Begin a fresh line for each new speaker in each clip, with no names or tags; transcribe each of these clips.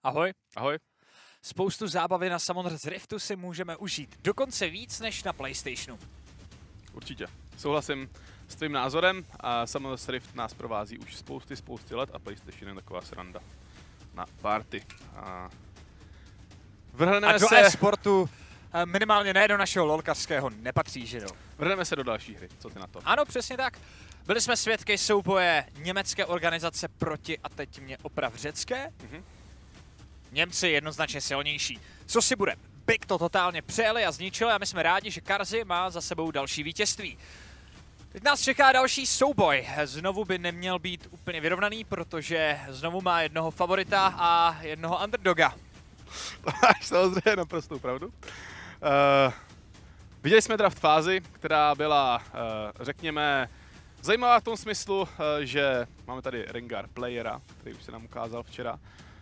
Ahoj.
Ahoj.
Spoustu zábavy na Summoner's Riftu si můžeme užít, dokonce víc než na PlayStationu.
Určitě. Souhlasím s tvým názorem a Summoner's Rift nás provází už spousty let a PlayStation je taková sranda na party. A
do e-sportu minimálně ne do našeho lolkařského nepatří, že jo?
Vrhneme se do další hry, co ty na to?
Ano, přesně tak. Byli jsme svědky souboje německé organizace proti, a teď mě oprav, řecké. Němci jednoznačně silnější. Co si bude? Big to totálně přejeli a zničili a my jsme rádi, že Carzzy má za sebou další vítězství. Teď nás čeká další souboj. Znovu by neměl být úplně vyrovnaný, protože znovu má jednoho favorita a jednoho underdoga.
To máš samozřejmě naprostou pravdu. Viděli jsme draft fázi, která byla, řekněme, zajímavá v tom smyslu, že máme tady Rengar playera, který už se nám ukázal včera.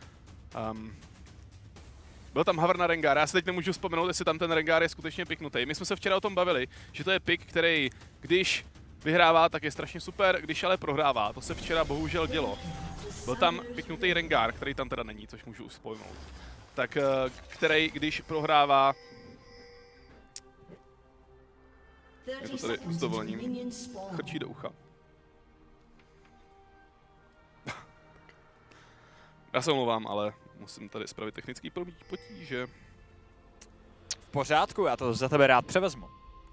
Byl tam Havr na Rengar, já se teď nemůžu vzpomenout, jestli tam ten Rengar je skutečně piknutý. My jsme se včera o tom bavili, že to je pick, který, když vyhrává, tak je strašně super, když ale prohrává. To se včera bohužel dělo. Byl tam piknutý Rengar, který tam teda není, což můžu uspojmout. Tak který, když prohrává, je to tady s dovolením, chrčí do ucha. Já se omlouvám, ale musím tady spravit technický potíže.
V pořádku, já to za tebe rád převezmu.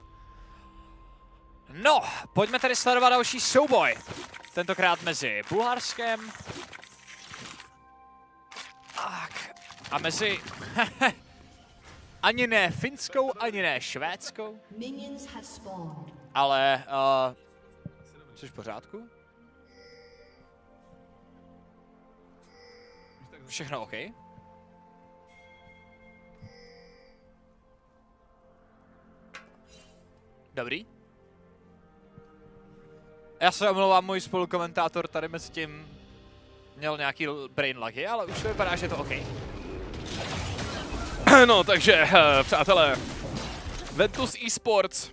No, pojďme tady sledovat další souboj. Tentokrát mezi Bulharskem a mezi ani ne finskou, ani ne švédskou, ale což v pořádku? Všechno OK? Dobrý. Já se omlouvám, můj spolukomentátor tady mezi tím měl nějaký brain lagy, ale už to vypadá, že je to OK.
No, takže, přátelé, Ventus Esports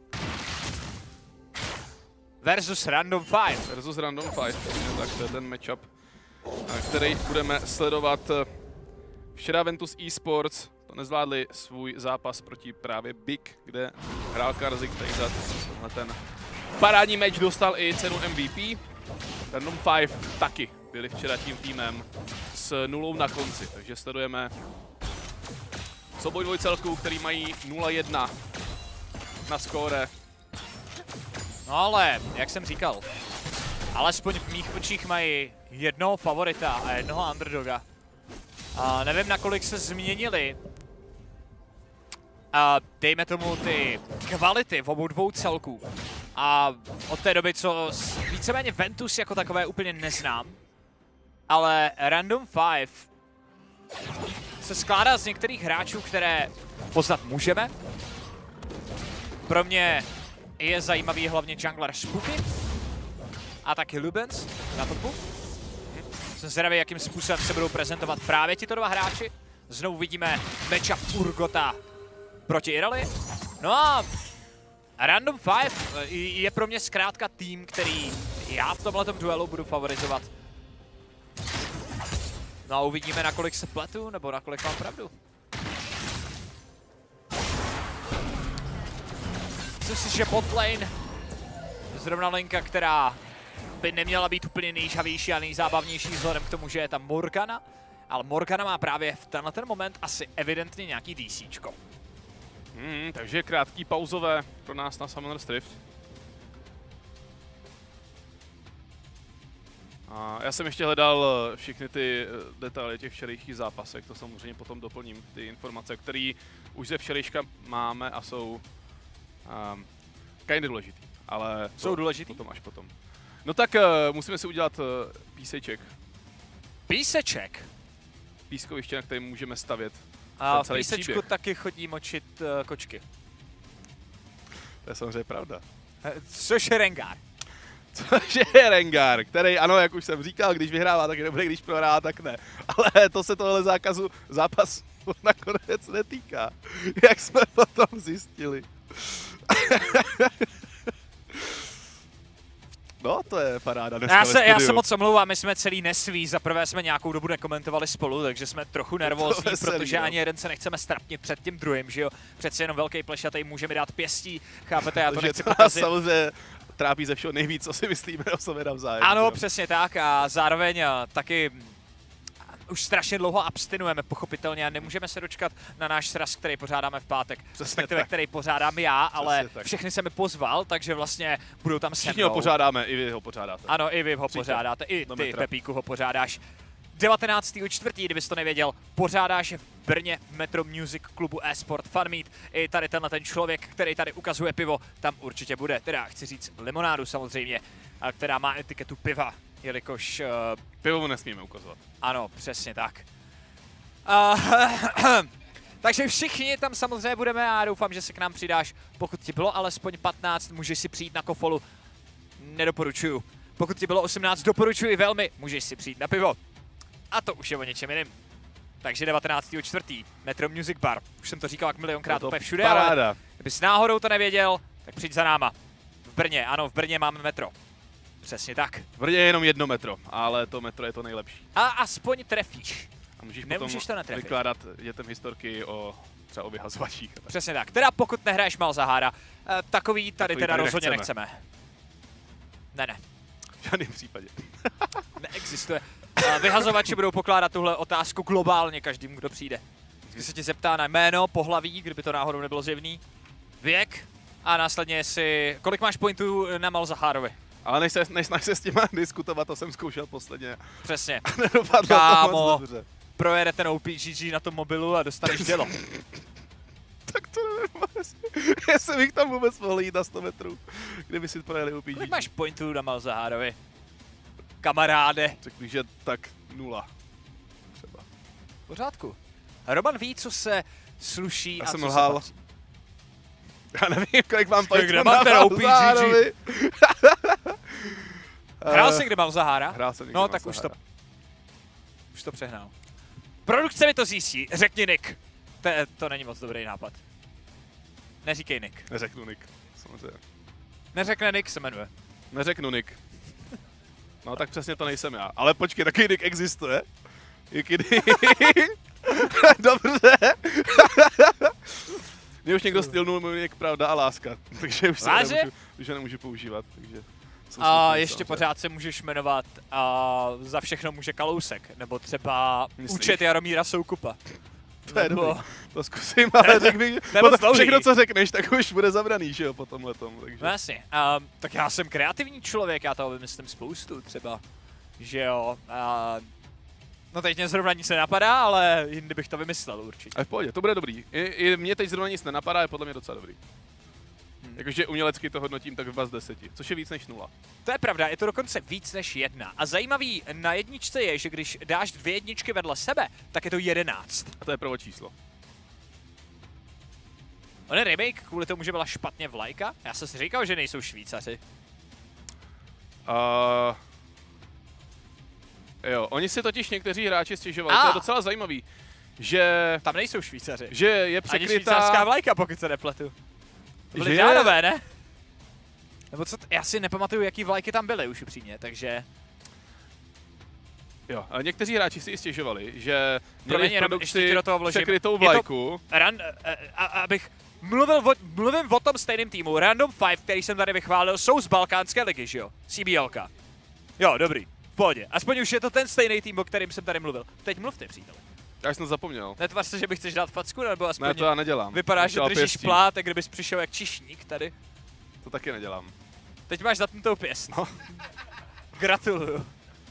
versus Random 5.
Versus Random 5, tak to je ten matchup, který budeme sledovat. Včera Ventus Esports to nezvládli svůj zápas proti právě Big, kde hrál Carzzy, který za ten parádní match dostal i cenu MVP. Random 5 taky byli včera tím týmem s 0 na konci, takže sledujeme souboj dvojcelků, který mají 0-1 na skóre.
No ale, jak jsem říkal, alespoň v mých očích mají jednoho favorita a jednoho underdoga. A nevím, nakolik se změnily, dejme tomu, ty kvality v obou dvou celků. A od té doby, co víceméně Ventus jako takové úplně neznám, ale Random 5 se skládá z některých hráčů, které poznat můžeme. Pro mě je zajímavý hlavně jungler Spooky a taky Lubens na topu. Jsem zvědavý, jakým způsobem se budou prezentovat právě tito dva hráči. Znovu vidíme matchup Urgota proti Irelia. No a Random 5 je pro mě zkrátka tým, který já v tomhletom duelu budu favorizovat. No a uvidíme, nakolik se pletu, nebo nakolik mám pravdu. Myslím si, že botlane zrovna linka, která by neměla být úplně nejžavější a nejzábavnější vzhledem k tomu, že je tam Morgana, ale Morgana má právě v tenhle ten moment asi evidentně nějaký DCčko.
Takže krátký pauzové pro nás na Summoner's Rift. A já jsem ještě hledal všechny ty detaily těch včerejších zápasek, to samozřejmě potom doplním, ty informace, které už ze včerejška máme a jsou kinda důležitý, ale
jsou důležitý?
Potom až potom. No tak musíme si udělat píseček.
Píseček?
Pískoviště, na kterém můžeme stavět.
A v písečku taky chodí močit kočky.
To je samozřejmě pravda.
Což je Rengar.
Což je Rengar, který, ano, jak už jsem říkal, když vyhrává, tak je dobré, když prohrává, tak ne. Ale to se tohle zápasu nakonec netýká, jak jsme potom zjistili. No, to je paráda dneska
Já se moc omlouvám, my jsme celý nesví, za prvé jsme nějakou dobu nekomentovali spolu, takže jsme trochu nervózní, protože ani jeden se nechceme strapnit před tím druhým, že jo. Přece jenom velký plešatej můžeme dát pěstí, chápete, já to nechci pokazit.
Samozřejmě trápí ze všeho nejvíc, co si myslíme o sobě navzájem.
Ano, jo. Přesně tak a zároveň taky už strašně dlouho abstinujeme, pochopitelně, a nemůžeme se dočkat na náš sraz, který pořádáme v pátek. Respektive, který pořádám já, ale všechny jsem mi pozval, takže vlastně budou tam se mnou.
Všichni ho pořádáme, i vy ho pořádáte.
Ano, i vy ho pořádáte, i ty, Pepíku, ho pořádáš. 19.4., kdybys to nevěděl, pořádáš v Brně v Metro Music klubu eSport Fun Meet. I tady tenhle ten člověk, který tady ukazuje pivo, tam určitě bude. Teda chci říct limonádu samozřejmě, která má etiketu piva, jelikož...
Pivo mu nesmíme ukazovat.
Ano, přesně tak. Takže všichni tam samozřejmě budeme a doufám, že se k nám přidáš. Pokud ti bylo alespoň 15, můžeš si přijít na kofolu. Nedoporučuju. Pokud ti bylo 18, doporučuji velmi, můžeš si přijít na pivo. A to už je o něčem jiným. Takže 19.4. Metro Music Bar. Už jsem to říkal jak milionkrát úplně všude,
paráda.
Ale kdybys náhodou to nevěděl, tak přijď za náma. V Brně, ano, v Brně máme metro. Přesně tak.
V Brně je jenom jedno metro, ale to metro je to nejlepší.
A aspoň trefíš.
A můžeš
Nemůžeš
potom
to
vykládat dětem historky o třeba o vyhazovačích.
Přesně tak. Teda pokud nehraješ Malzahára, takový tady teda rozhodně nechceme. Ne.
V žádném případě.
Neexistuje. Vyhazovači budou pokládat tuhle otázku globálně každému, kdo přijde. Když se ti zeptá na jméno, pohlaví, kdyby to náhodou nebylo zjevný, věk a následně jestli... Kolik máš pointů na Malzahárovi?
Ale než se s těma diskutovat, to jsem zkoušel posledně.
Přesně.
Nedopadlo to moc dobře.
Projede ten OPGG na tom mobilu a dostaneš dělo.
Tak to nevím, jestli bych tam vůbec mohl jít na 100 metrů, kdyby si projeli OPGG.
Kolik máš pointů na Malzahárovi? Kamaráde.
Řekl bych, že tak 0. Třeba.
V pořádku. Roman ví, co se sluší
já
a
jsem
co
lhal.
se patří.
Já nevím, kolik mám pointů
na
Malzahárovi.
Hrál jsi kdy Malzahára?
Hrál jsem někdy
No tak už to přehnal. Produkce mi to zjistí, řekni Nick. To není moc dobrý nápad. Neříkej Nick.
Neřeknu Nick, samozřejmě.
Neřekne Nick se jmenuje.
Neřeknu Nick. No tak přesně to nejsem já. Ale počkej, takový Nick existuje. Dobře. Mě už někdo stylnul můj Nick, pravda a láska. Takže už se nemůžu používat. Takže
a ještě pořád se můžeš jmenovat za všechno může Kalousek. Nebo třeba účet Jaromíra Soukupa.
To je dobrý. To zkusím, ale řekl bych, všechno, co řekneš, tak už bude zavraný, že jo, po tomhletom. Takže.
No jasně. Tak já jsem kreativní člověk, já toho vymyslím spoustu třeba. Že jo. No teď mě zrovna nic nenapadá, ale jindy bych to vymyslel určitě.
A v pohodě, to bude dobrý. I mně teď zrovna nic nenapadá, je podle mě docela dobrý. Jakože umělecky to hodnotím tak 2 z 10, což je víc než 0.
To je pravda, je to dokonce víc než 1. A zajímavý na jedničce je, že když dáš 2 jedničky vedle sebe, tak je to 11.
A to je prvočíslo.
On je remake kvůli tomu, že byla špatně vlajka? Já jsem si říkal, že nejsou Švýcaři.
Jo, oni si totiž někteří hráči stěžovali, to je docela zajímavý, že...
Tam nejsou Švýcaři.
Že je překrytá...
Ani švýcarská vlajka, pokud se nepletu. To byly žádové, ne? Nebo co, já si nepamatuju, jaký vlajky tam byly už upřímně, takže...
Jo, ale někteří hráči si i stěžovali, že měli v produkci překrytou vlajku.
Abych mluvím o tom stejném týmu. Random 5, který jsem tady vychválil, jsou z Balkánské ligy, že jo? CBLka. Jo, dobrý, v pohodě. Aspoň už je to ten stejný tým, o kterým jsem tady mluvil. Teď mluvte, příteli.
Já jsem zapomněl.
Netvař se, že bych chceš dát facku, nebo aspoň...
Ne, to já nedělám.
Vypadá, že držíš plát, tak kdybys přišel jak čišník tady.
To taky nedělám.
Teď máš zatnutou pěst. No. Gratuluju.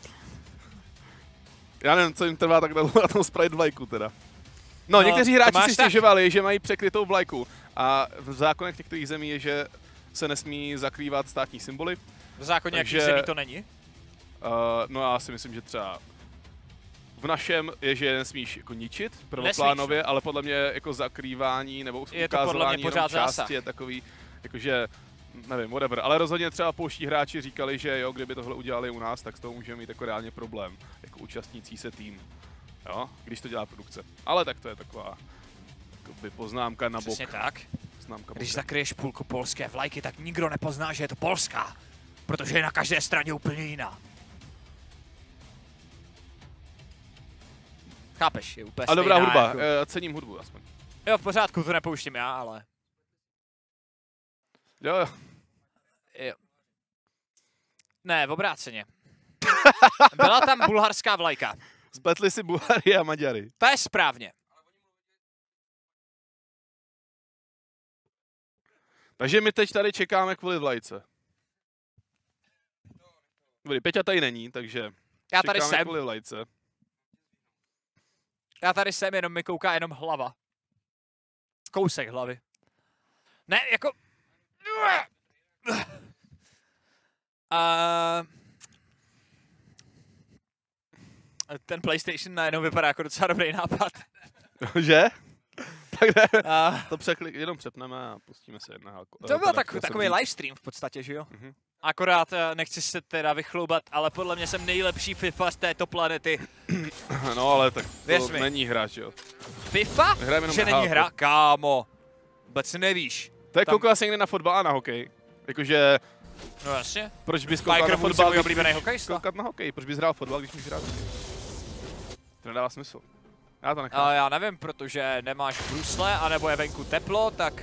Já nevím, co jim trvá tak dlouho na tom sprite vlajku teda. No, někteří hráči si stěžovali, že mají překrytou vlajku. A v zákonech některých zemí je, že se nesmí zakrývat státní symboly.
V zákoně jakých zemí to není?
No já si myslím, že třeba v našem je, že nesmíš jako ničit prvoplánově, ale podle mě jako zakrývání nebo ukázování jenom části je takový, jakože, nevím, whatever. Ale rozhodně třeba polští hráči říkali, že jo, kdyby tohle udělali u nás, tak s toho můžeme mít jako reálně problém, jako účastnící se tým, jo, když to dělá produkce. Ale tak to je taková poznámka na bok.
Přesně tak.
Známka
když zakryješ půlku polské vlajky, tak nikdo nepozná, že je to polská. protože je na každé straně úplně jiná. Chápeš, je úplně
A dobrá
stejná,
hudba,
jako...
cením hudbu aspoň.
Jo, v pořádku, to nepouštím já, ale...
Jo.
Jo. Ne, v obráceně. Byla tam bulharská vlajka.
Spletli si Bulhary a Maďary.
To je správně.
Takže my teď tady čekáme kvůli vlajce. Dobrý, Peťa tady není, takže
Já tady
čekáme
jsem.
kvůli vlajce.
Já tady jsem, jenom mi kouká jenom hlava. Kousek hlavy. Ne, jako... Ten PlayStation najednou vypadá jako docela dobrý nápad.
Že? Tak ne, to jenom přepneme a pustíme se jedna.
To byl takový livestream v podstatě, že jo? Akorát nechci se teda vychloubat, ale podle mě jsem nejlepší FIFA z této planety.
No ale tak to není hra, že jo?
FIFA? Že není hra? Kámo. Vůbec nevíš.
To je koukal jsi někde na fotbal a na hokej. Jakože...
No jasně.
Proč bys koukal na fotbal,
když oblíbený hokejista?
Koukat na hokej, proč bys hrál fotbal, když můžeš hrát hokej? To nedává smysl. Já to nechám.
Já nevím, protože nemáš brusle, anebo je venku teplo, tak...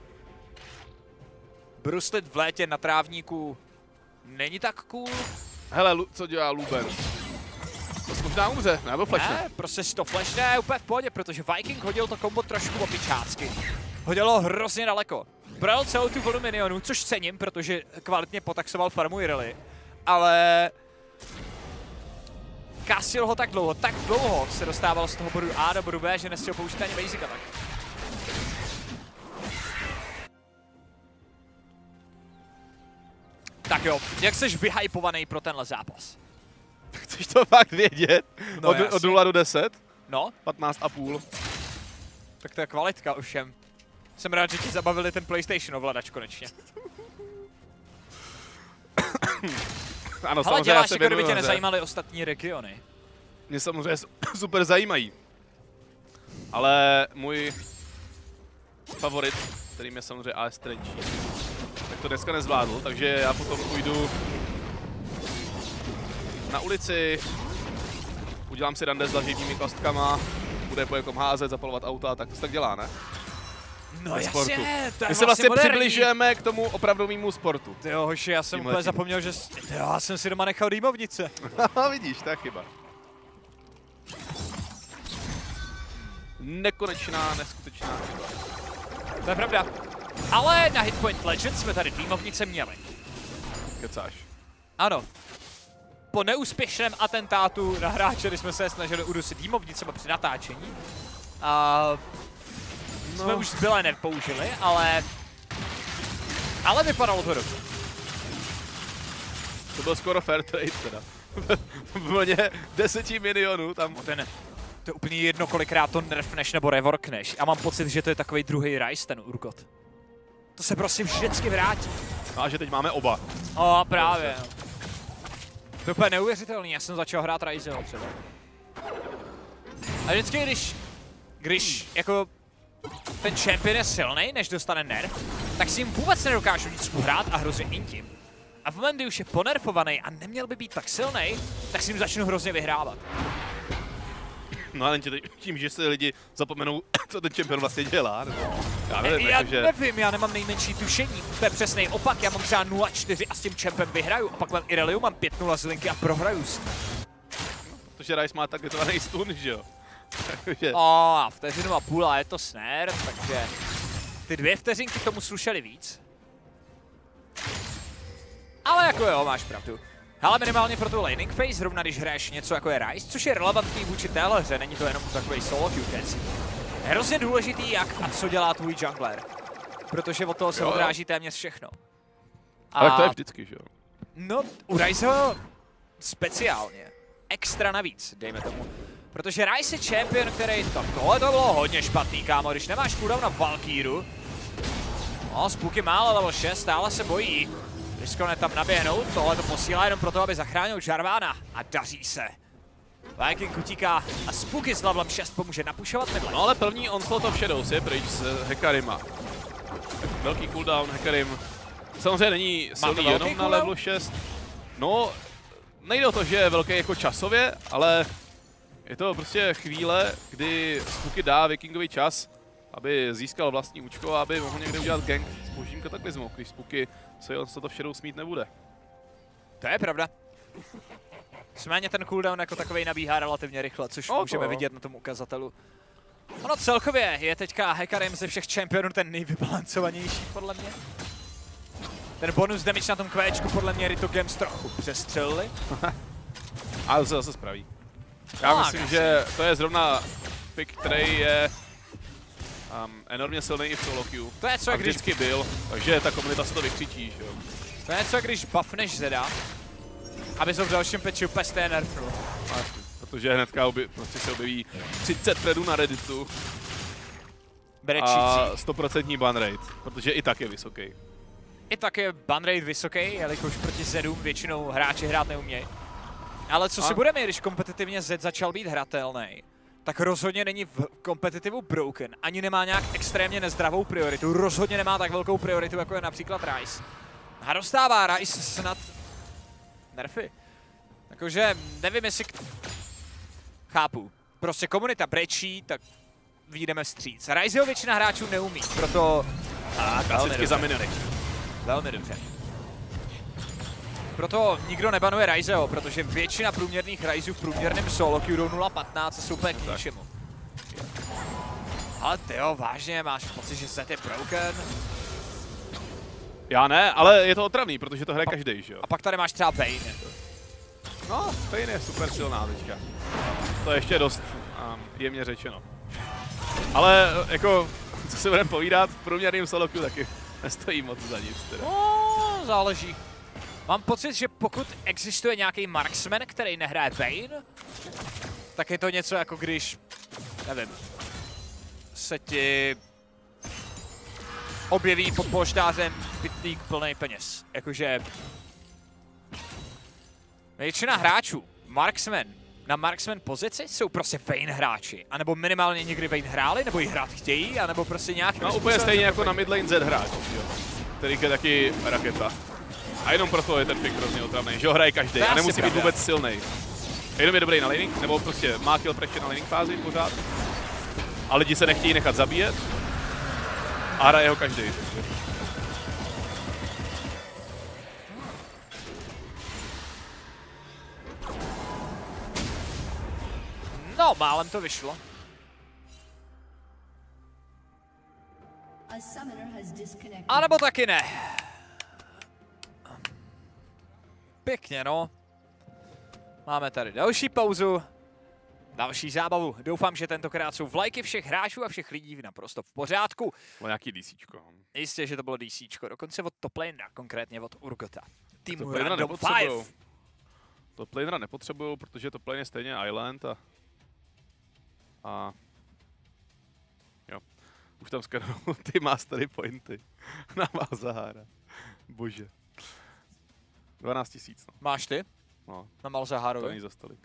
bruslit v létě na trávníku není tak cool.
Hele, co dělá Luben? To možná umře, nebo flashne?
Ne, prostě si to flashne úplně v pohodě, protože Viking hodil to kombo trošku opičácky. Hodil ho hrozně daleko. Projel celou tu vlnu minionů, což cením, protože kvalitně potaxoval farmu Irelie. Ale... kasil ho tak dlouho se dostával z toho bodu A do bodu B, že nestihl použít ani basic attack. Tak jo, jak jsi vyhypovaný pro tenhle zápas?
Chceš to fakt vědět?
No
od 0 do 10?
No.
15,5.
Tak to je kvalitka ovšem. Jsem rád, že ti zabavili ten PlayStation ovladač konečně.
Ano,
hele, děláš, jako kdyby tě nezajímaly ostatní regiony.
Mě samozřejmě super zajímají. Ale můj favorit, kterým je samozřejmě AS Trenčín, tak to dneska nezvládl, takže já potom půjdu na ulici, udělám si rande s laživými kostkama, bude po jakom házet, zapalovat auta, tak to tak dělá, ne?
No jasně, to je
my se vlastně
moderní.
přibližujeme k tomu opravdovému sportu.
Tyjo, hoši, já jsem úplně zapomněl, že... já jsem si doma nechal dýmovnice.
Vidíš, to je chyba. Nekonečná, neskutečná chyba.
To je pravda. Ale na Hitpoint Legends jsme tady dýmovnice měli.
Kecáš.
Ano. Po neúspěšném atentátu na hráče, kdy jsme se snažili udusit dýmovnicema při natáčení, jsme už zbylé nepoužili, ale vypadalo to dobře.
To byl skoro fair trade teda. V vlně 10 milionů tam.
To je úplně jedno, kolikrát to nerfneš nebo reworkneš. Já mám pocit, že to je takový druhý Ryze, ten Urgot. To se prostě vždycky vrátí.
No a že teď máme oba.
O, právě. To je úplně neuvěřitelný, já jsem začal hrát Ryze třeba. A vždycky, když jako ten champion je silný, než dostane nerf, tak si jim vůbec nedokážu nic uhrát a hrozně intím. A v momentu, kdy už je ponerfovaný a neměl by být tak silný, tak si jim začnu hrozně vyhrávat.
No ale tím, že se lidi zapomenou, co ten champion vlastně dělá, nebo...
Já nevím, já nemám nejmenší tušení. To je přesný opak, já mám třeba 0-4 a s tím champem vyhraju. A pak mám Ireliu, mám 5-0 z linky a prohraju si.
Protože Ryze má targetovaný stun, že jo?
A vteřinu a půl a je to snare, takže ty 2 vteřinky tomu slušely víc. Ale jako jo, máš pravdu. Ale minimálně pro tu laning phase, zrovna když hraješ něco jako je Ryze, což je relevantní vůči téhle hře, není to jenom takový solo queue. Je hrozně důležitý, jak a co dělá tvůj jungler. Protože od toho se odráží téměř všechno.
Ale to je vždycky, že jo?
No, u Ryzeho speciálně. Extra navíc, dejme tomu. Protože Ryze je champion, který... Tohle to bylo hodně špatný, kámo, když nemáš cooldown na Valkýru. No, Spooky má level 6, stále se bojí. Riskone tam naběhnout, tohle to posílá jenom proto, aby zachránil Jarvana. A daří se. Viking utíká a Spooky s levelem 6 pomůže napušovat midlane.
No ale první onslaught of Shadows je pryč s Hekarima. Velký cooldown, Hekarim samozřejmě není silný jenom na levelu 6. No, nejde o to, že je velký jako časově, ale je to prostě chvíle, kdy Spooky dá Vikingovi čas, aby získal vlastní účko a aby mohl někde udělat gank s božím kataklizmou, když Spooky se to v Shadow smít nebude.
To je pravda. Nicméně ten cooldown jako takovej nabíhá relativně rychle, což můžeme vidět na tom ukazatelu. Ono celkově je teďka Hecarim ze všech championů ten nejvybalancovanější podle mě. Ten bonus damage na tom kvéčku podle mě Rito Games trochu přestřelili.
Ale to se zase spraví. Já myslím, že to je zrovna pick, který je enormně silný i v solo queue.
To je co, když
vždycky byl, takže ta komunita se to vykřičí, že jo.
To je co, když buffneš Zeda, aby se v dalším patchi úplně stejně nerfnul.
Protože hnedka prostě se objeví 30 threadů na Redditu
Brečící.
a 100% ban rate, protože i tak je vysoký.
I tak je ban rate vysoký, jelikož proti Zedům většinou hráči hrát neumějí. Ale co si budeme, když kompetitivně Zed začal být hratelný, tak rozhodně není v kompetitivu broken, ani nemá nějak extrémně nezdravou prioritu, rozhodně nemá tak velkou prioritu, jako je například Ryze. A dostává Ryze snad nerfy. Takže nevím, jestli... Chápu. Prostě komunita brečí, tak vyjdeme vstříc. Ryzeho většina hráčů neumí, proto...
Klasicky za miniony.
Velmi dobře. Proto nikdo nebanuje Ryzeho, protože většina průměrných Ryzů v průměrném solo queue jdou 0.15 a jsou úplně k ničemu. Ale tyjo, vážně, máš pocit, že Zed je broken?
Já ne, ale je to otravný, protože to hraje každý, že jo?
A pak tady máš třeba Vayne.
No, Vayne je super silná teďka. To je ještě dost jemně řečeno. Ale jako, co si budeme povídat, v průměrným solo queue taky nestojí moc za nic teda.
No, záleží. Mám pocit, že pokud existuje nějaký marksman, který nehraje Vayne, tak je to něco jako když, nevím, se ti objeví pod polštářem pitlík plný peněz. Jakože většina hráčů, na marksman pozici jsou prostě Vayne hráči. A nebo minimálně někdy Vayne hráli, nebo ji hrát chtějí, anebo prostě nějak...
No úplně stejně jako na midlane Z hráč, jo. Který je taky raketa. A jenom proto je ten pick hrozně otravný, že ho hraje každý a nemusí být vůbec silný. Jenom je dobrý na laning, nebo prostě má kill pressure na laning fázi pořád. A lidi se nechtějí nechat zabíjet. A hraje ho každý.
No, málem to vyšlo. A nebo taky ne. Pěkně, no. Máme tady další pauzu, další zábavu. Doufám, že tentokrát jsou vlajky všech hráčů a všech lidí naprosto v pořádku.
Bylo nějaký DCčko.
Jistě, že to bylo DCčko, dokonce od toplanera, konkrétně od Urgota. Týmu
Random
Random 5.
Toplanera nepotřebují, protože toplane je stejně Island a jo. Už tam skanují ty mastery pointy na Malzahara. Bože. 12 000, no.
Máš ty?
No.
Na Malzaharovi?
To není za stolik.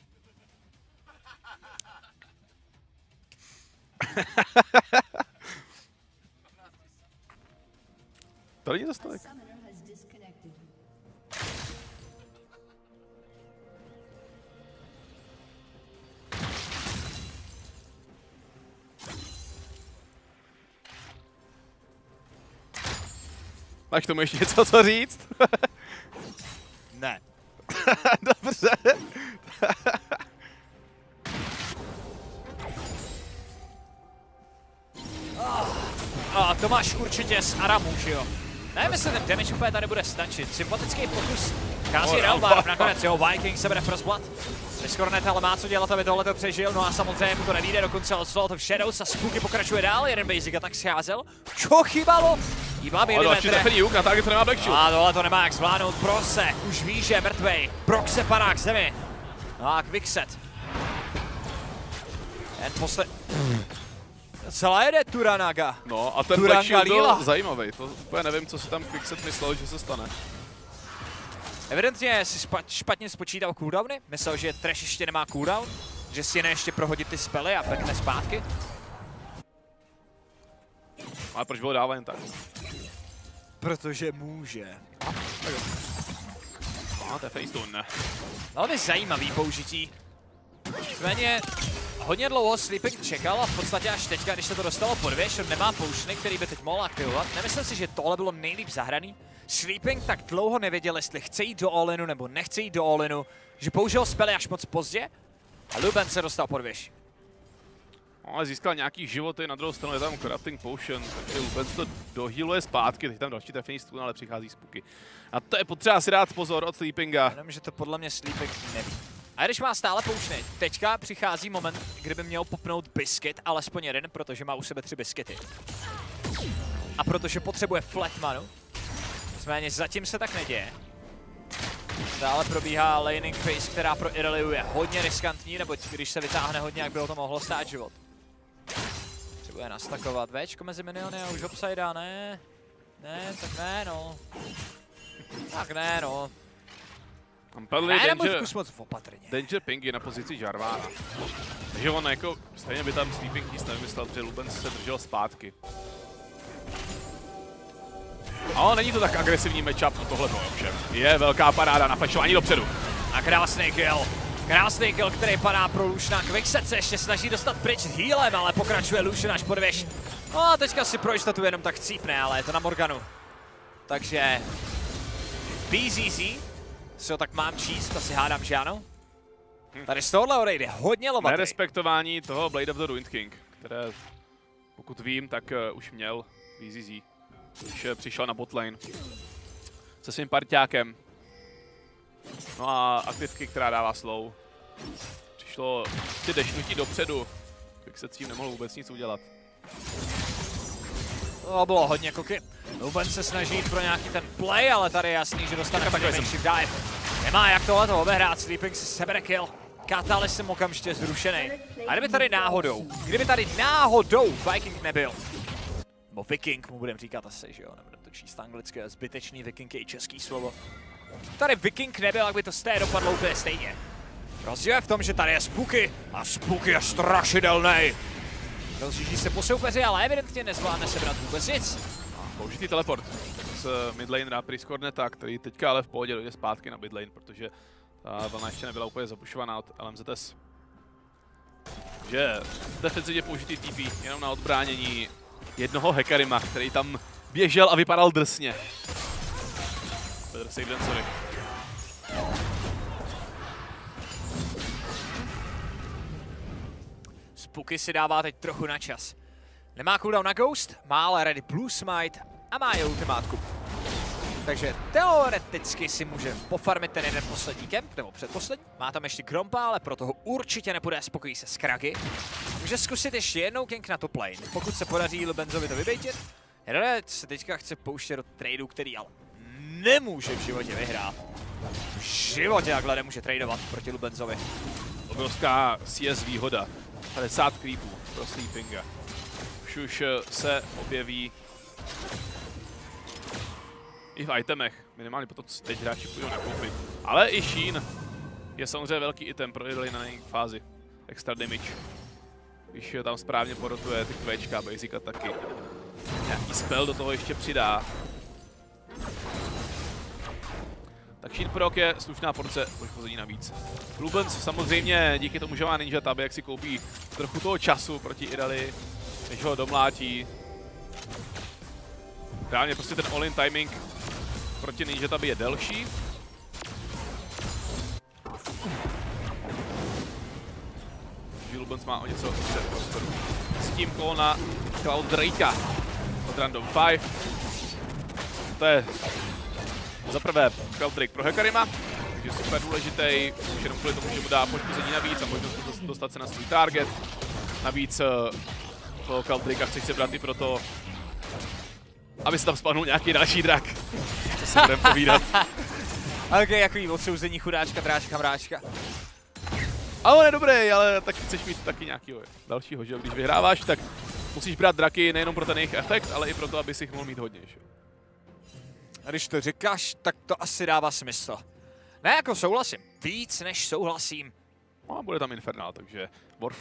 To není za stolik. Máš tomu ještě něco co říct?
Ne.
Dobře.
A to máš určitě z Aramu, že jo? Nevím, jestli ten damage úplně tady bude stačit. Sympatický pokus. Chází Realbar, nakonec jo, Viking se bere First Blood. Discornet ale má co dělat, aby tohleto přežil, no a samozřejmě mu to nevíde, dokonce Slot of Shadows a Spooky pokračuje dál, jeden basic attack scházel. Čo chybalo? Chybá milimetr. A tohle to nemá jak zvládnout, Brose už ví, že je mrtvej. Brock se padá k zemi. No a Quickset. Jen celá jede Turanaga.
No a ten Black Shield byl zajímavý, to úplně nevím, co si tam Quickset myslel, že se stane.
Evidentně si špatně spočítal cooldowny, myslel, že Trash ještě nemá cooldown, že si jen ještě prohodit ty spely a pekne zpátky.
Ale proč bylo dávat jen tak?
Protože může.
Máte Facetune.
Velmi zajímavý použití. Nicméně hodně dlouho Sleeping čekal a v podstatě až teďka, když se to dostalo pod věž, on nemá poušny, který by teď mohl aktivovat. Nemyslím si, že tohle bylo nejlíp zahraný. Sleeping tak dlouho nevěděl, jestli chce jít do all-inu nebo nechce jít do all-inu, že použil spely až moc pozdě a Luben se dostal pod věž.
No, ale získal nějaký životy, na druhou stranu je tam Corrupting Potion, takže Luben to dohealuje zpátky, teď tam další trefený stun, ale přichází Spooky. A to je potřeba si dát pozor od Sleepinga.
Jenom, že to podle mě Sleeping neví. A když má stále poušny, teďka přichází moment, kdyby měl popnout biscuit, alespoň jeden, protože má u sebe 3 biscuity. A protože potřebuje flatmanu. Nicméně zatím se tak neděje. Stále probíhá laning phase, která pro Irelia je hodně riskantní, neboť když se vytáhne hodně, jak by ho to mohlo stát život. Potřebuje nastakovat Včko mezi miniony a už Upside, ne? Ne, tak ne, no. Tak ne, no.
Tam padli
Danger
Pingy na pozici Jarvana. Takže on jako, stejně by tam Sleeping nic nevymyslel, protože Luben se držel zpátky. Ale není to tak agresivní matchup, no tohle to ovšem. Je velká paráda na flashování dopředu.
A krásný kill. Krásný kill, který padá pro Luciana. Quickset se ještě snaží dostat pryč s healem, ale pokračuje Lucian až pod věž. No a teďka si pro jistotu jenom tak cípne, ale je to na Morganu. Takže BZZ, si ho tak mám číst, asi hádám, že ano. Tady z tohohle odejde hodně lovatý.
Nerespektování toho Blade of the Ruined King, které, pokud vím, tak už měl BZZ, když přišel na botlane se svým parťákem. No a aktivky, která dává slow. Přišlo ty dešnutí dopředu, jak se s tím nemohl vůbec nic udělat.
To bylo hodně koky. Luben se snaží jít pro nějaký ten play, ale tady je jasný, že dostane menší dive. Nemá jak tohleto obehrát, Sleeping si sebere kill. Catalyst jsem okamžitě zrušený. A kdyby tady náhodou Viking nebyl, nebo Viking mu budeme říkat asi, že jo, nebudeme to číst anglicky, zbytečný Viking je i český slovo. Tady Viking nebyl, jak by to z té dopadlo úplně stejně. Rozdíl je v tom, že tady je Spooky a Spooky je strašidelný. Rozjíždí se po soupeři, ale evidentně nezvládne sebrat vůbec nic.
Použitý teleport z midlanera Priscorneta, který teďka ale v pohodě dojde zpátky na midlane, protože ta vlna ještě nebyla úplně zapušovaná od LMZS. Že defenzivně použitý TP jenom na odbránění jednoho Hekarima, který tam běžel a vypadal drsně. Better safe than sorry.
Spooky si dává teď trochu na čas. Nemá cooldown na Ghost, má ale ready Blue Smite a má je ultimátku. Takže teoreticky si může pofarmit ten jeden poslední kemp, nebo předposlední. Má tam ještě Grompa, ale pro toho určitě nepůjde, spokojí se s Kragy. Může zkusit ještě jednou gank na top lane, pokud se podaří Lubenzovi to vybejtit. Red se teďka chce pouštět do tradu, který ale nemůže v životě vyhrát. V životě takhle nemůže tradovat proti Lubenzovi.
Obrovská CS výhoda. 50 creepů pro Sleepinga. Už se objeví i v itemech, minimálně potom, co teď hráči půjdou nakoupit. Ale i Sheen je samozřejmě velký item pro Irelia na laning fázi. Extra damage. Když tam správně porotuje ty Qčka, basic ataky. Nějaký spell do toho ještě přidá. Tak Sheen Proc je slušná porce poškození navíc. Lubens samozřejmě díky tomu, že má Ninja Tab, jak si koupí trochu toho času proti Irelii, než ho domlátí. Reálně prostě ten all-in timing proti Ninja Tabi je delší. Lubens má o něco více prostoru. S tím call na Cloud Drakea od Random 5. To je za prvé Cloud Drake pro Hekarima, takže super důležitý, už jenom kvůli tomu, že mu dá poškození navíc a možnost dostat se na svůj target. Navíc toho Cloud Drakea chce se brát i proto, aby se tam spadnul nějaký další drak. Co se budeme povídat.
Ok, jaký odsouzení chudáčka, dráčka, mráčka.
Ale on je dobrý, ale tak chceš mít taky nějakého dalšího, že když vyhráváš, tak musíš brát draky nejenom pro ten jejich efekt, ale i proto, aby si jich mohl mít hodně. Že?
A když to říkáš, tak to asi dává smysl. Ne, jako souhlasím. Víc než souhlasím.
No a bude tam Infernal, takže Worf.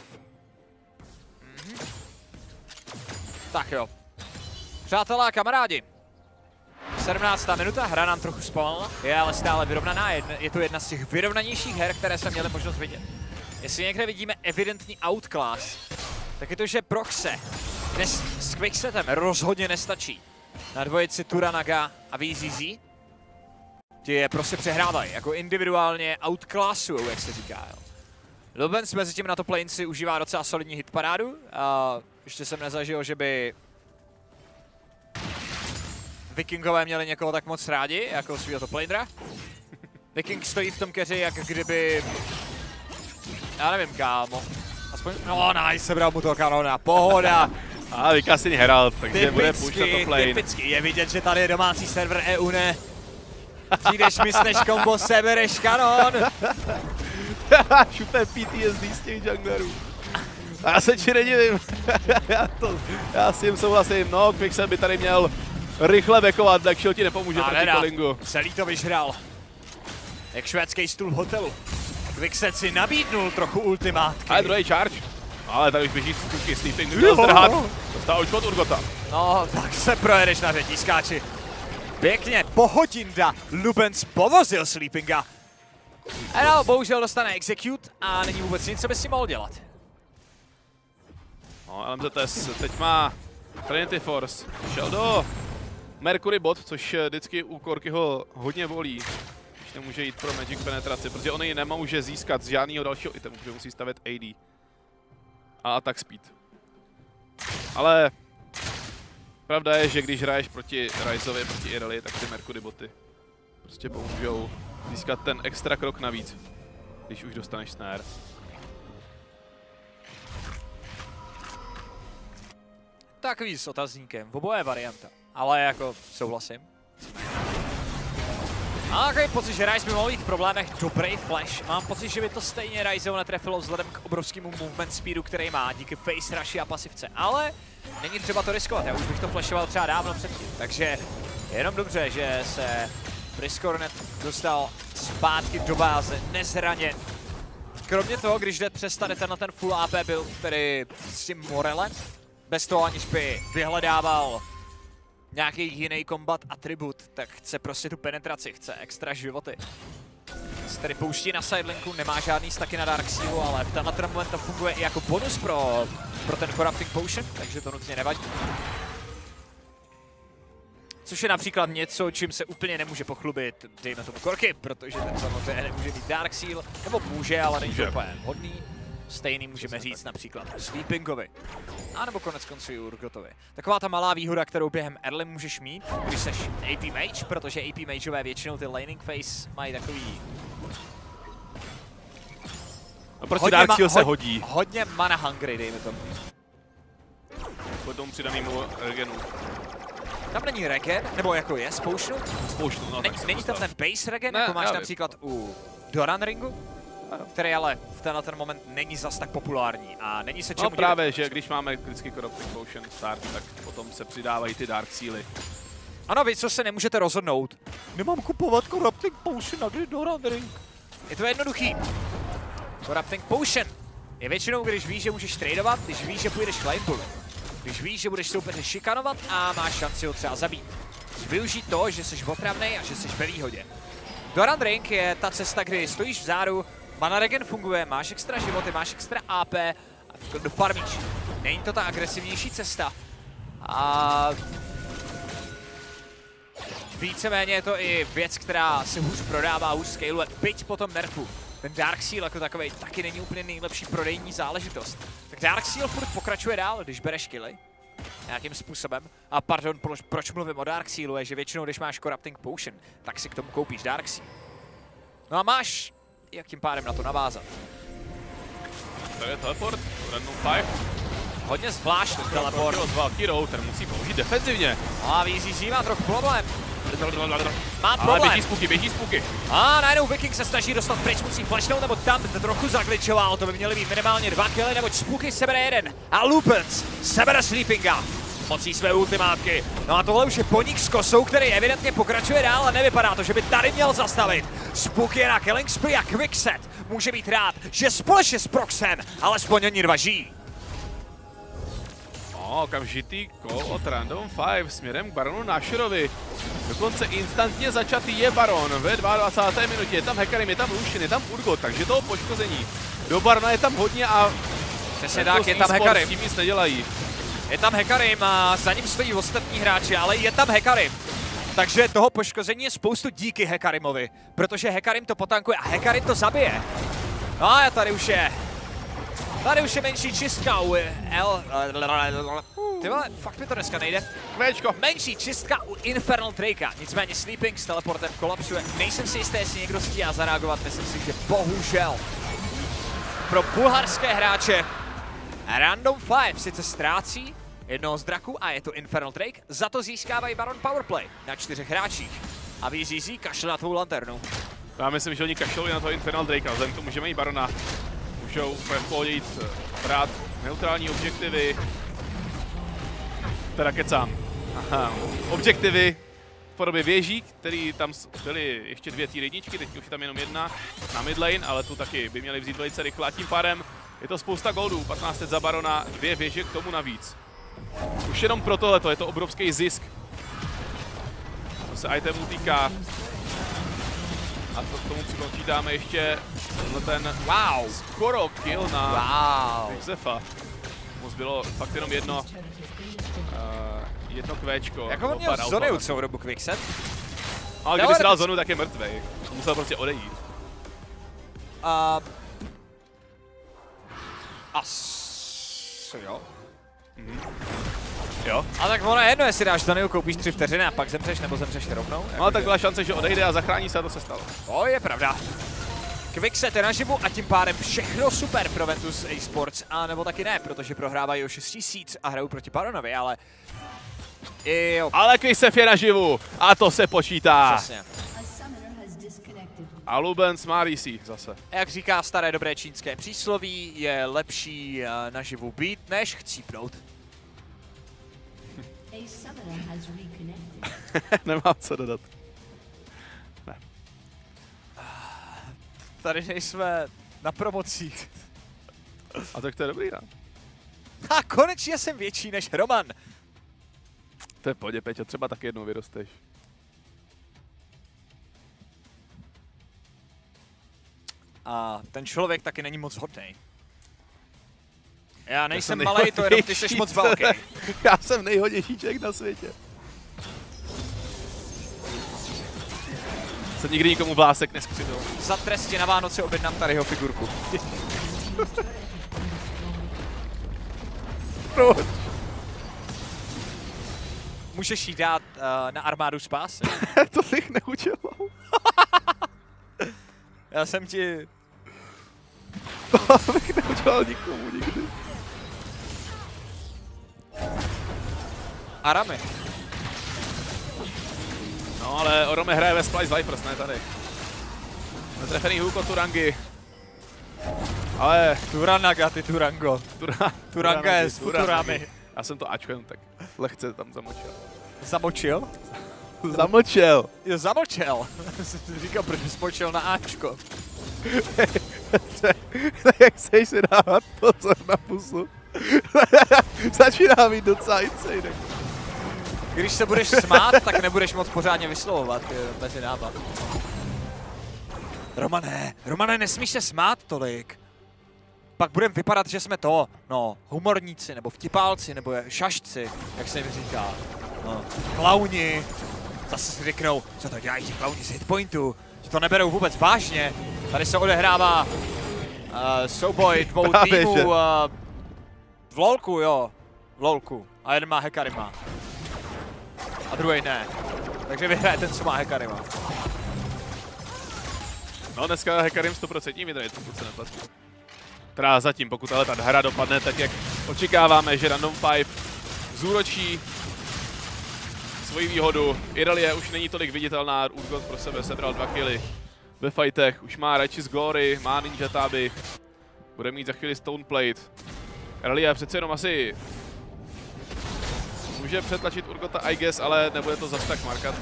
Tak jo. Přátelé a kamarádi. 17. minuta, hra nám trochu zpomalila, je ale stále vyrovnaná, je to jedna z těch vyrovnanějších her, které jsme měli možnost vidět. Jestli někde vidíme evidentní outclass, tak je to, že Proxe dnes s Quicksetem rozhodně nestačí. Na dvojici Turanaga a VZZ ti je prostě přehrávají, jako individuálně outclassujou, jak se říká. Jo. Lubens mezi tím na top lane si užívá docela solidní hitparádu a ještě jsem nezažil, že by Vikingové měli někoho tak moc rádi, jako svýho top lanera. Viking stojí v tom keři, jak kdyby... Já nevím, kámo. Aspoň... No, nice, sebral mu toho kanona, pohoda.
A Vika si Herald, takže bude půjčat top lane.
Typicky, je vidět, že tady je domácí server EU, ne? Přijdeš, mysleš kombo, sebereš kanon.
Šupe PTSD z těch junglerů. A já se ti nedivím. já s tím souhlasím, no, Quickset by tady měl rychle backovat, Black Shield ti nepomůže proti Callingu.
Celý to vyžral. Jak švédský stůl v hotelu. Quickset si nabídnul trochu ultimátky.
Ale druhý charge. Ale tady už běží stuky, Sleeping měl zdrhat. Dostal už od Urgota.
No, tak se projedeš na řetískáči. Pěkně, pohodinda. Lubens povozil Sleepinga. A no, bohužel dostane execute a není vůbec nic, co by si mohl dělat.
No, LMZS teď má Trinity Force. Šel do Mercury bot, což vždycky u Corkyho hodně bolí. Když nemůže jít pro Magic penetraci, protože on ji nemůže získat z žádného dalšího itemu, protože musí stavět AD. A attack speed. Ale pravda je, že když hraješ proti Ryzeovi, proti Irelia, tak ty Mercury boty prostě pomůžou získat ten extra krok navíc, když už dostaneš snare.
Takový s otazníkem, v oboje varianta, ale jako souhlasím. Mám takový pocit, že Ryze by mohl být v problémech dobrý flash. Mám pocit, že by to stejně Ryzeo netrefilo vzhledem k obrovskému movement speedu, který má díky face rushi a pasivce. Ale není třeba to riskovat, já už bych to flashoval třeba dávno předtím. Takže jenom dobře, že se Briscornet dostal zpátky do báze, nezraněn. Kromě toho, když jde přes tady tenhle ten full AP build, který s tím Morelem, bez toho aniž by vyhledával nějaký jiný kombat atribut, tak chce prostě tu penetraci, chce extra životy. Se tady pouští na sidelinku, nemá žádný staky na Darksealu, ale v tenhle moment to funguje i jako bonus pro ten Corrupting Potion, takže to nutně nevadí. Což je například něco, čím se úplně nemůže pochlubit, dejme tomu Corky, protože ten samozřejmě nemůže mít Darkseal, nebo může, ale není to úplně vhodný. Stejný můžeme říct například o Sleepingovi. A nebo konec konců i Urgotovi. Taková ta malá výhoda, kterou během early můžeš mít, když seš AP mage, protože AP mageové většinou ty laning phase mají takový...
A proti Darkseal se hodí.
Hodně mana hungry, dejme tomu.
Po tomu přidanýmu regenu.
Tam není regen, nebo jako je, z potionu?
Z potionu, no tak
není tam ten base regen, jako máš například u Doran Ringu? Který ale v ten moment není zas tak populární a není se čemu
dělat. No právě, že když máme vždycky Corrupting Potion start, tak potom se přidávají ty Darksealy.
Ano, vy co se nemůžete rozhodnout. Nemám kupovat Corrupting Potion na Doran Ring. Je to jednoduchý. Corrupting Potion je většinou, když víš, že můžeš tradovat, když víš, že půjdeš lanepool. Když víš, že budeš soupeře šikanovat a máš šanci ho třeba zabít. Využít to, že jsi otravnej a že jsi ve výhodě. Doran Ring je ta cesta, kdy stojíš v záru, mana regen funguje, máš extra životy, máš extra AP a dofarmíš. Není to ta agresivnější cesta. A víceméně je to i věc, která se hůř prodává, hůř scaluje, byť po tom nerfu. Ten Darkseal jako takovej taky není úplně nejlepší prodejní záležitost. Tak Darkseal furt pokračuje dál, když bereš killy. Nějakým způsobem. A pardon, proč mluvím o Darksealu, je, že většinou, když máš Corrupting Potion, tak si k tomu koupíš Darkseal. No a máš, jak tím pádem na to navázat.
To je teleport, Random 5.
Hodně zvláštní teleport.
Valkyrou, ten musí použít defenzivně.
A VZZ má trochu problém. Má problém.
Ale běží spooky.
A najednou Viking se snaží dostat pryč, musí flashnout, nebo tam trochu zagličoval, to by měly být minimálně 2 killy, nebo Spooky sebere jeden. A Lupens sebere Sleepinga mocí své ultimátky. No a tohle už je poník s kosou, který evidentně pokračuje dál a nevypadá to, že by tady měl zastavit. Spooky je na killing spree a Quickset může být rád, že společně s Proxem alespoň oni dva žijí.
No, No, okamžitý kol od Random 5 směrem k Baronu Nasherovi. Dokonce instantně začatý je Baron ve 22. minutě. Je tam Hecarim, je tam Lucian, je tam Urgot, takže toho poškození do Barona je tam hodně a
přesně tak, je tam Hecarim.
S tím nic nedělají.
Je tam Hecarim a za ním stojí ostatní hráči, ale je tam Hecarim. Takže toho poškození je spoustu díky Hecarimovi, protože Hecarim to potankuje a Hecarim to zabije. No a tady už je menší čistka u Ty vole, fakt mi to dneska nejde.
Kvéčko.
Menší čistka u Infernal Drakea, nicméně Sleeping s teleportem kolapsuje. Nejsem si jistý, jestli někdo stíhá zareagovat, myslím si, že bohužel. Pro bulharské hráče Random 5 sice ztrácí jednoho z draků a je to Infernal Drake, za to získávají Baron Powerplay na 4 hráčích. A VZZ kašle na tvou lanternu.
Já myslím, že oni kašlou na toho Infernal Drakea, vzhledem k tomu, že mají Barona. Můžou v pohodě jít brát neutrální objektivy. Teda kecám. Aha. Objektivy v podobě věží, který tam byly ještě 2 tier 1, teď už je tam jenom 1 na midlane, ale tu taky by měli vzít velice rychle a tím pádem je to spousta goldů, 15 za Barona, 2 věže k tomu navíc. Už jenom pro tohleto je to obrovský zisk. To se itemů týká. A to k tomu připočítáme ještě ten skoro kill na Josefa. Mu zbylo fakt jenom jedno kvéčko.
Jako on měl zonu celou dobu Quickset.
Ale kdyby si dal zonu, tak je mrtvej. Musel prostě odejít.
Asi jo.
Jo.
A tak ono je jedno, jestli dáš zonu, koupíš 3 vteřiny a pak zemřeš, nebo zemřeš rovnou.
No tak byla šance, že odejde a zachrání se a to se stalo.
To je pravda. Quickset je naživu a tím pádem všechno super pro Ventus eSports, a nebo taky ne, protože prohrávají o 6000 a hrajou proti Baronovi, ale...
Ale Quickset je naživu a to se počítá.
Přesně.
A Lubens má DC zase.
Jak říká staré dobré čínské přísloví, je lepší naživu být, než chcípnout.
Nemám co dodat. Ne.
Tady nejsme na promocích.
A tak to je dobrý, ne?
A konečně jsem větší než Roman.
To je pohodě, Peťo, třeba taky jednou vyrosteš.
A ten člověk taky není moc hodnej. Já nejsem malej, to jenom ty jsi moc velký.
Já jsem nejhodnější člověk na světě. Jsem nikdy nikomu vlásek neskřidl.
Za trestě na Vánoce objednám tady jeho figurku.
Proč?
Můžeš jí dát na armádu spásy.
To bych neudělal.
Já jsem ti...
To bych neudělal nikomu nikdy.
Arami.
No ale Orome hraje ve Splice Vipers, ne tady. Netrefený hook od Turangy. Ale...
Turanaga, ty Turango. Turanga je z Futurami.
Já jsem to Ačko jenom tak lehce tam zamočil.
Zamočil?
Zamočil.
Jo, zamlčel. Říkal, proč jsi močil na Ačko.
Jak chceš si dávat pozor na pusu. Začíná být docela insane.
Když se budeš smát, tak nebudeš moc pořádně vyslovovat mezi náma. Romane, nesmíš se smát tolik. Pak budeme vypadat, že jsme to, no, humorníci, nebo vtipálci, nebo šašci, jak se jim říká. No, klauni. Zase si řeknou, co to dělají ti klauni z hitpointu, že to neberou vůbec vážně. Tady se odehrává souboj dvou týmů v LoLku, jo. V LoLku. A jeden má Hecarima. A druhý ne. Takže vyhraje ten, co má Hecarima.
No dneska Hecarim 100% vyhraje, pokud se neplatí. Teda zatím, pokud ale ta hra dopadne tak, jak očekáváme, že Random 5 zúročí svoji výhodu. Irelie už není tolik viditelná, Urgot pro sebe sebral 2 killy ve fightech, už má Righteous Glory, má Ninja Taby, bude mít za chvíli Stoneplate. Irelie přece jenom asi může přetlačit Urgota, I guess, ale nebude to zas tak markat.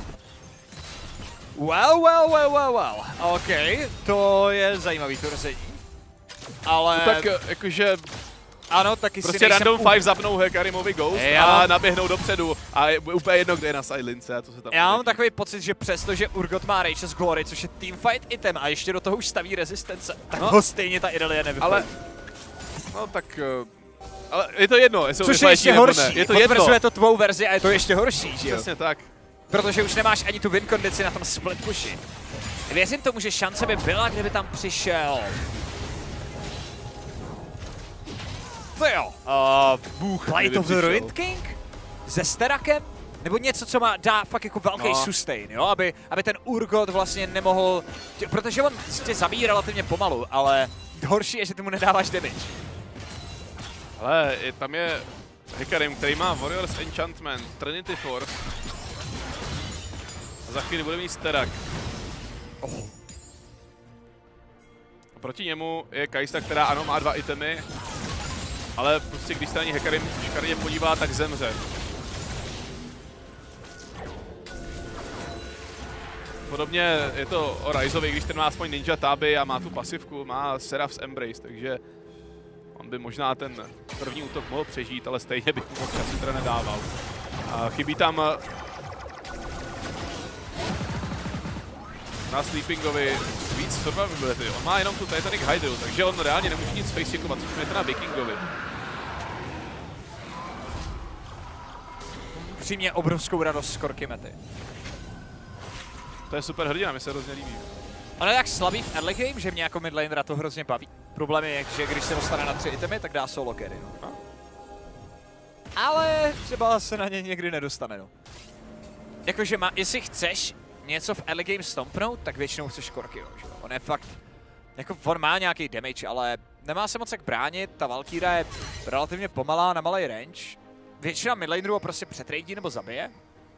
Well. OK, to je zajímavý tvrzení. Ale...
No tak jakože
Ano, taky
prostě
si
Random 5 zapnou Hekarimovi Ghost a naběhnou dopředu a je úplně jedno, kde je na sidelince a co se tam
Já mám takový pocit, že přesto, že Urgot má Righteous Glory, což je teamfight item a ještě do toho už staví rezistence, tak ho stejně ta Irelia nevypadá.
Ale, no tak, ale je to jedno, jestli
což je ještě horší,
je to jedno.
Potvrzuje to tvou verzi a je to ještě horší, že jo?
Přesně tak.
Protože už nemáš ani tu win kondici na tom split pushi. Věřím tomu, že šance by byla, kdyby tam přišel. To jo. Light of the Ruined King? Se Sterakem? Nebo něco, co dá fakt jako velký sustain, jo? Aby ten Urgot vlastně nemohl... Protože on tě zabíjí relativně pomalu, ale horší je, že ty mu nedáváš damage.
Ale tam je Hecarim, který má Warriors Enchantment, Trinity Force. A za chvíli bude mít Sterak. A proti němu je Kajsa, která ano, má 2 itemy, ale prostě když se na ní Hecarim škaredě podívá, tak zemře. Podobně je to o Ryzeovi, když ten má aspoň Ninja Tabi a má tu pasivku, má Seraph's Embrace, takže on by možná ten první útok mohl přežít, ale stejně bych mu moc času teda nedával. A chybí tam na Sleepingovi víc survivability. On má jenom tu Titanic Hydru, takže on reálně nemůže nic facecheckovat, což je to na Vikingovi.
Přímě obrovskou radost z Korky mety.
To je super hrdina, mi se hrozně líbí.
On je tak slabý v early game, že mě jako midlanera to hrozně baví. Problém je, že když se dostane na 3 itemy, tak dá solo carry, no. Ale třeba se na ně někdy nedostane, no. Jakože jestli chceš něco v early game stompnout, tak většinou chceš Korky, jo. On je fakt, jako on má nějaký damage, ale nemá se moc jak bránit, ta Valkyra je relativně pomalá na malý range. Většina midlanerů ho prostě přetradí nebo zabije.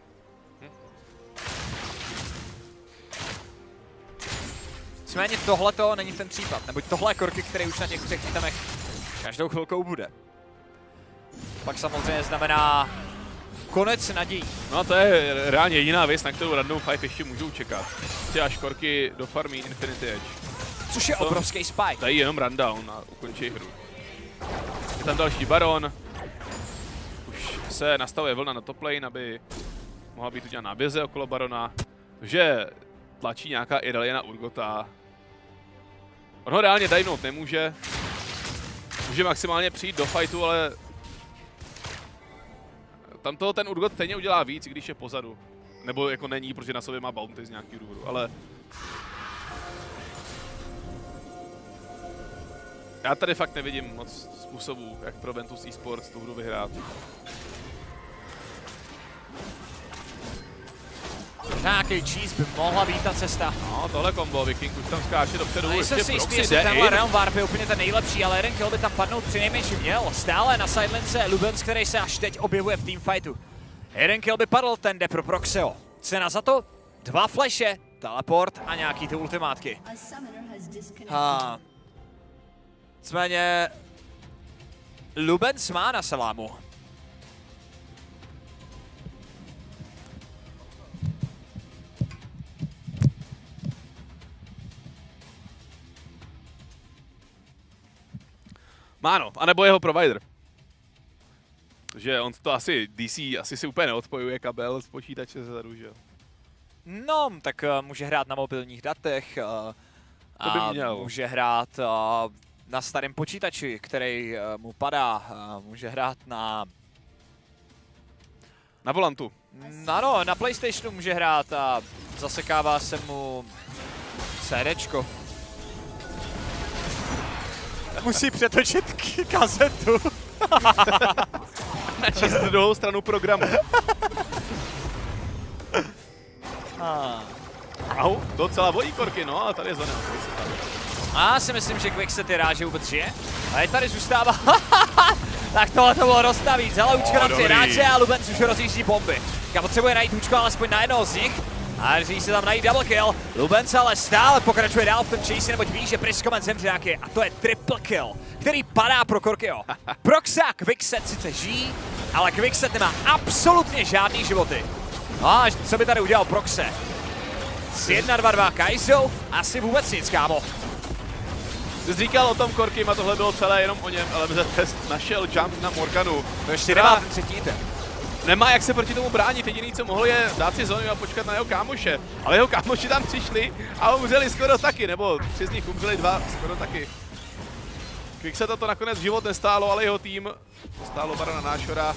Nicméně tohleto není ten případ, neboť tohle je Korky, který už na těch 3 itemech každou chvilkou bude. Pak samozřejmě znamená konec nadějí.
No a to je reálně jediná věc, na kterou Random 5 ještě můžou čekat. Až Korky dofarmí Infinity Edge.
Což je obrovský spike.
Dají jenom rundown a ukončí hru. Je tam další Baron. Už se nastavuje vlna na top lane, aby mohla být udělána náběze okolo Barona. Takže tlačí nějaká Irelia na Urgota. On ho reálně dajnout nemůže. Může maximálně přijít do fightu, ale tam toho ten Urgot stejně udělá víc, když je pozadu. Nebo jako není, protože na sobě má bounty z nějakého důvodu, ale já tady fakt nevidím moc způsobů, jak pro Ventus eSports tu hru vyhrát.
Nějaký cheese by mohla být ta cesta.
No, tohle kombo, Viking už tam skáče dopředu,
ještě Proxy jde tenhle Realm Warp je úplně ten nejlepší, ale jeden kill by tam padnout přinejmenším měl. Stále na sidelince Lubens, který se až teď objevuje v teamfightu. Jeden kill by padl, ten jde pro Proxeo. Cena za to? 2 flashe, teleport a nějaký ty ultimátky. Nicméně Lubens má na salámu.
Máno, anebo jeho provider. Že on to asi DC asi si úplně neodpojuje kabel z počítače zezadu, že jo?
No, tak může hrát na mobilních datech a může hrát na starém počítači, který mu padá, může hrát na
volantu.
Ano, na PlayStationu může hrát a zasekává se mu CDčko. Musí přetočit kazetu.
Načíst druhou stranu programu. Au, docela bojí Korky, no, ale tady je za něho.
Já si myslím, že Quickset je rád, že vůbec žije. A je tady zůstává. Tak tohle to bylo rozstavíc. Hele, účko na 3 hráče a Lubens už rozjíždí bomby. Potřebuje najít účko alespoň na jednoho z nich. A říjí se tam najít double kill. Lubens ale stále pokračuje dál v tom chase, neboť ví, že Priskomen zemře nějaký. A to je triple kill, který padá pro Korkyho. Proxa a Quickset sice žijí, ale Quickset nemá absolutně žádný životy. No a co by tady udělal Proxe? S 1-2-2 Kaizo asi vůbec nic, kámo.
Ty jsi říkal o tom Korkim a tohle bylo celé jenom o něm, ale LMZ našel jump na Morganu.
To ještě nemá ten třetí item.
Nemá jak se proti tomu bránit, jediný co mohl je dát si zónu a počkat na jeho kámoše. Ale jeho kámoši tam přišli a umřeli skoro taky, nebo 3 z nich umřeli, 2 skoro taky. Quick to nakonec život nestálo, ale jeho tým stálo Barona Nášora.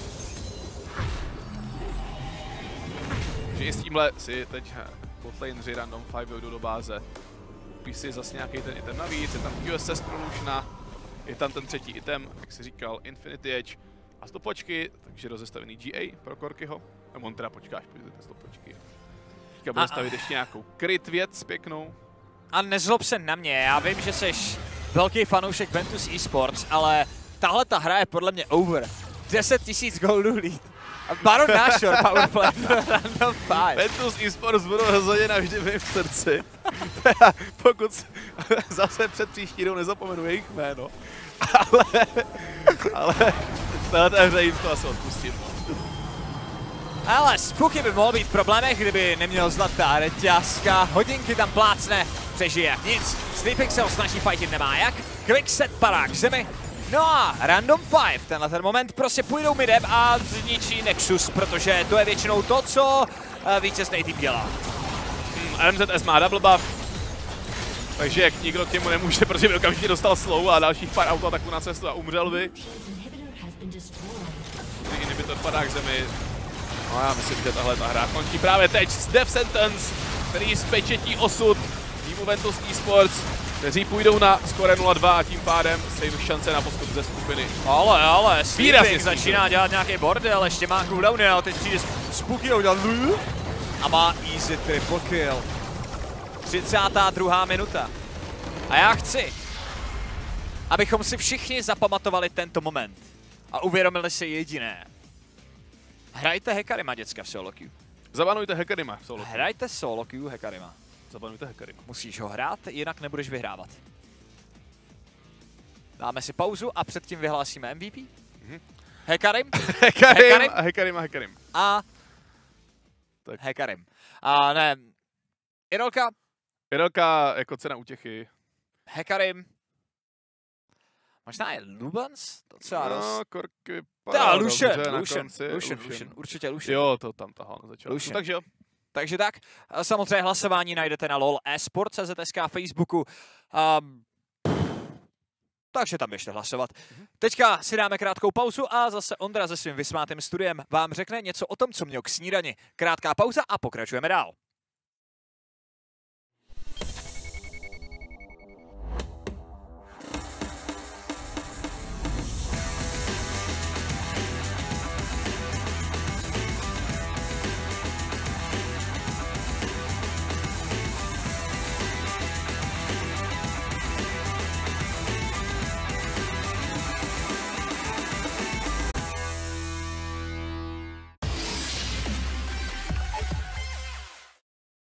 Že i s tímhle si teď botlaneři Random 5 jdou do báze. Kupí si zase nějaký ten item navíc, je tam USS Prolutiona, je tam ten třetí item, jak si říkal, Infinity Edge a stopočky, takže rozestavený GA pro Korkyho. On teda počkáš, pojďte stopočky. Teďka bude stavit ještě nějakou kryt věc pěknou.
A nezlob se na mě, já vím, že jsi velký fanoušek Ventus Esports, ale tahle ta hra je podle mě over. 10 000 goldů lead. A Baron Nashor powerplay Random 5.
Ventus Esports budou rozhodně navždy v mém srdci. Pokud zase před příští jdou nezapomenu jejich jméno. Ale tahle hře jim to asi odpustím.
Ale Spooky by mohl být v problémech, kdyby neměl zlatá reťazka. Hodinky tam plácne, přežije jak nic. Sleeping snaží fightit, nemá jak. Quickset padá k zemi. No a Random 5, tenhle ten moment prostě půjdou midem a zničí Nexus, protože to je většinou to, co vítězný tým dělá.
MZS má double buff, takže jak nikdo k němu nemůže, protože by okamžitě dostal slow a dalších pár autoataků na cestu a umřel by. Inhibitor padá k zemi. No já myslím, že tahle ta hra končí právě teď s Death Sentence, který spečetí osud týmu Ventus Esports, kteří půjdou na skore 0-2 a tím pádem se jim šance na postup ze skupiny.
Ale, Sleeping začíná dělat nějaký bordel, ještě má cooldowny, ale teď přijde Spooky a udělal a má easy triple kill. 32. minuta. A já chci, abychom si všichni zapamatovali tento moment a uvědomili si jediné. Hrajte Hekarima, děcka, v solo queue.
Zabanujte Hekarima v solo queue.
Hrajte solo queue Hekarima.
Zabanujte Hekarima.
Musíš ho hrát, jinak nebudeš vyhrávat. Dáme si pauzu a předtím vyhlásíme MVP. Hekarim.
Hekarim.
A
tak.
Hekarim. A ne, Irolka.
Irolka jako cena útěchy.
Hekarim. Možná je Lubans? Docela
no, Korky
vypadá
Lucian,
určitě Lucian.
Jo, to tam tahal na začátku, takže jo.
Takže tak, samozřejmě hlasování najdete na LOL eSport, CZSK, Facebooku. Takže tam běžte hlasovat. Teďka si dáme krátkou pauzu a zase Ondra se svým vysmátým studiem vám řekne něco o tom, co měl k snídani. Krátká pauza a pokračujeme dál.